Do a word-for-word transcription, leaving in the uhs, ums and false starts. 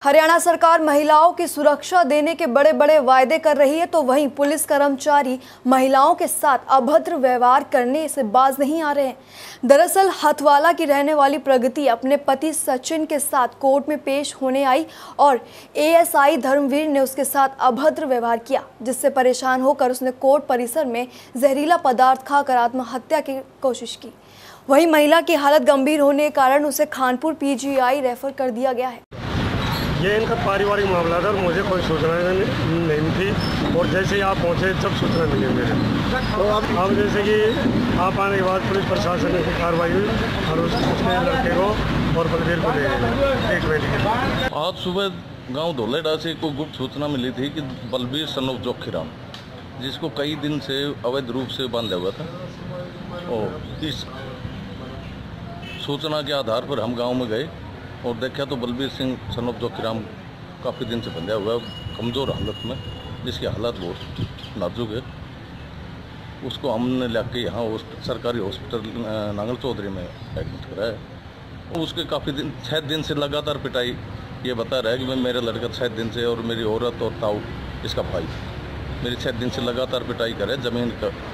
हरियाणा सरकार महिलाओं की सुरक्षा देने के बड़े बड़े वायदे कर रही है, तो वहीं पुलिस कर्मचारी महिलाओं के साथ अभद्र व्यवहार करने से बाज नहीं आ रहे हैं। दरअसल हथवाला की रहने वाली प्रगति अपने पति सचिन के साथ कोर्ट में पेश होने आई और एएसआई धर्मवीर ने उसके साथ अभद्र व्यवहार किया, जिससे परेशान होकर उसने कोर्ट परिसर में जहरीला पदार्थ खाकर आत्महत्या की कोशिश की। वहीं महिला की हालत गंभीर होने के कारण उसे खानपुर पीजीआई रेफर कर दिया गया है। ये इनका पारिवारिक मामला था और मुझे कोई सूचना नहीं थी, और जैसे ही आप पहुँचे जब सूचना मिली मेरे तो अब अब जैसे कि आप आने के बाद पुलिस प्रशासन की कार्रवाई हुई और उस, उसके लड़के को और बलबीर को ले गए। आज सुबह गांव धोलेडा से को गुप्त सूचना मिली थी कि बलबीर सन ऑफ जोखीराम, जिसको कई दिन से अवैध रूप से बांधा हुआ था, और इस सूचना के आधार पर हम गांव में गए और देखा तो बलबीर सिंह सन ऑफ जोखीराम काफ़ी दिन से बंधा हुआ है, कमज़ोर हालत में, जिसकी हालत बहुत नाजुक है। उसको हमने लेके यहाँ सरकारी हॉस्पिटल नांगल चौधरी में एडमिट कराया। और उसके काफ़ी दिन छः दिन से लगातार पिटाई, ये बता रहा है कि मैं मेरे लड़का छः दिन से और मेरी औरत और ताऊ इसका भाई मेरी छः दिन से लगातार पिटाई करे, ज़मीन का